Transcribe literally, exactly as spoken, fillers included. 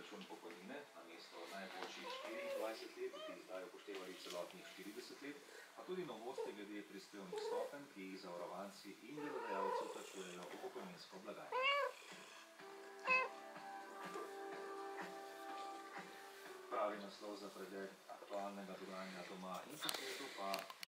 izračun pokojnine, namesto najboljših štiriindvajset let, bi zdaj upoštevali celotnih štirideset let, pa tudi novosti glede prispevnih stopenj, ki jih zavarovanci in delodajalci vplačujejo v pokojninsko blagajno. Pravi naslov za pregled aktualnega dogajanja doma in po svetu pa